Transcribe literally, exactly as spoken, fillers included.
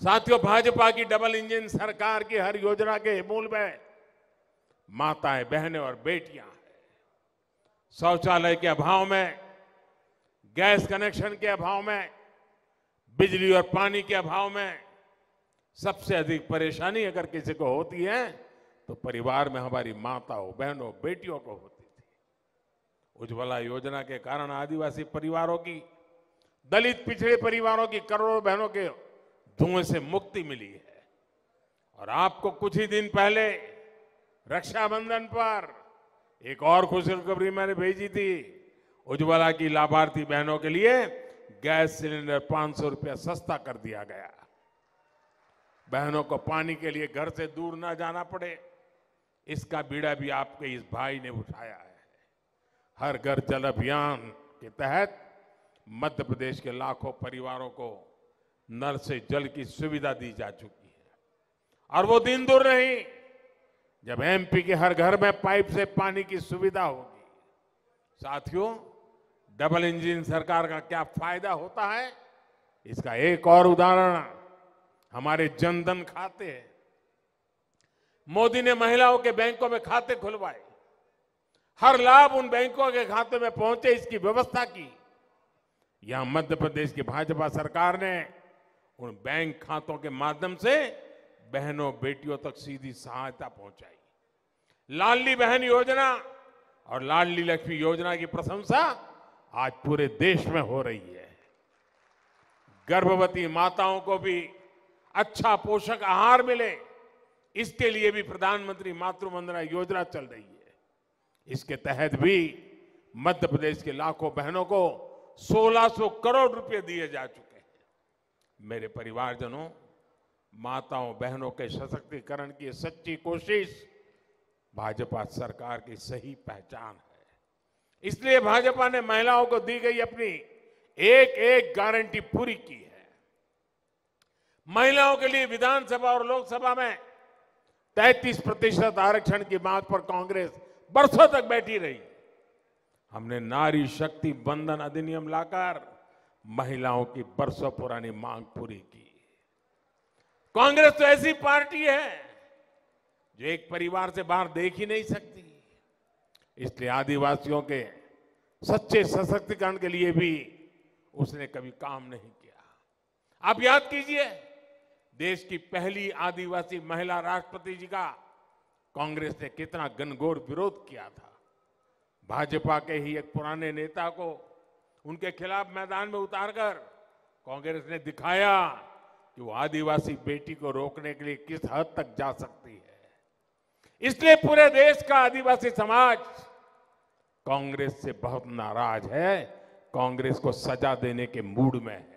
साथियों, भाजपा की double engine सरकार की हर योजना के मूल में माताएं, बहनें और बेटियां हैं। शौचालय के अभाव में, गैस कनेक्शन के अभाव में, बिजली और पानी के अभाव में सबसे अधिक परेशानी अगर किसी को होती है तो परिवार में हमारी माताओं, बहनों, बेटियों को होती थी। उज्ज्वला योजना के कारण आदिवासी परिवारों की, दलित पिछड़े परिवारों की करोड़ों बहनों के धुएं से मुक्ति मिली है। और आपको कुछ ही दिन पहले रक्षाबंधन पर एक और खुशखबरी मैंने भेजी थी। उज्ज्वला की लाभार्थी बहनों के लिए गैस सिलेंडर पांच सौ रुपया सस्ता कर दिया गया। बहनों को पानी के लिए घर से दूर ना जाना पड़े, इसका बीड़ा भी आपके इस भाई ने उठाया है। हर घर जल अभियान के तहत मध्य प्रदेश के लाखों परिवारों को नल से जल की सुविधा दी जा चुकी है। और वो दिन दूर नहीं जब एमपी के हर घर में पाइप से पानी की सुविधा होगी। साथियों, डबल इंजन सरकार का क्या फायदा होता है, इसका एक और उदाहरण हमारे जनधन खाते हैं। मोदी ने महिलाओं के बैंकों में खाते खुलवाए, हर लाभ उन बैंकों के खाते में पहुंचे, इसकी व्यवस्था की। यहां मध्य प्रदेश की भाजपा सरकार ने उन बैंक खातों के माध्यम से बहनों, बेटियों तक सीधी सहायता पहुंचाई। लाडली बहन योजना और लाडली लक्ष्मी योजना की प्रशंसा आज पूरे देश में हो रही है। गर्भवती माताओं को भी अच्छा पोषक आहार मिले, इसके लिए भी प्रधानमंत्री मातृ वंदना योजना चल रही है। इसके तहत भी मध्य प्रदेश के लाखों बहनों को सोलह सौ करोड़ रुपए दिए जा चुके हैं। मेरे परिवारजनों, माताओं, बहनों के सशक्तिकरण की सच्ची कोशिश भाजपा सरकार की सही पहचान है। इसलिए भाजपा ने महिलाओं को दी गई अपनी एक एक गारंटी पूरी की है। महिलाओं के लिए विधानसभा और लोकसभा में तैंतीस प्रतिशत आरक्षण की बात पर कांग्रेस बरसों तक बैठी रही। हमने नारी शक्ति बंधन अधिनियम लाकर महिलाओं की बरसों पुरानी मांग पूरी की। कांग्रेस तो ऐसी पार्टी है जो एक परिवार से बाहर देख ही नहीं सकती। इसलिए आदिवासियों के सच्चे सशक्तिकरण के लिए भी उसने कभी काम नहीं किया। आप याद कीजिए, देश की पहली आदिवासी महिला राष्ट्रपति जी का कांग्रेस ने कितना घनघोर विरोध किया था। भाजपा के ही एक पुराने नेता को उनके खिलाफ मैदान में उतारकर कांग्रेस ने दिखाया कि वो आदिवासी बेटी को रोकने के लिए किस हद तक जा सकती है। इसलिए पूरे देश का आदिवासी समाज कांग्रेस से बहुत नाराज है, कांग्रेस को सजा देने के मूड में है।